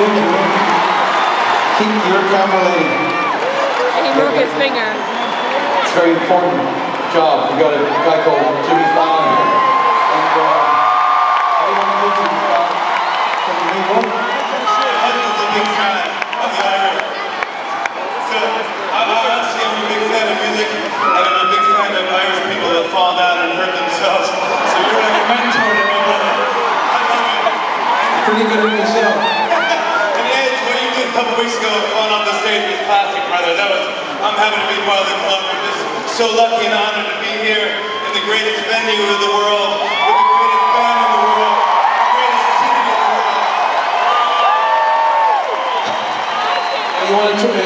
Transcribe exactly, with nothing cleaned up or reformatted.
do, Julie? Keep your camera lady. And he broke his finger. It's a very important job. We've got a guy called Jimmy Fallon here. And uh, what do you want to do, Jimmy Fallon? Can you leave one? My husband's a big fan of the Irish. So, I, honestly, I'm a big fan of music, and I'm a big fan of Irish people that fall down and hurt themselves. So you're like a mentor to me, brother. I love you. Pretty good at the show. And Ed, what you did a couple weeks ago, falling off the stage was classic, brother. That was, I'm happy to be part of the club. We're just so lucky and honored to be here in the greatest venue in the world, with the greatest band in the world, the greatest city in the world. You want to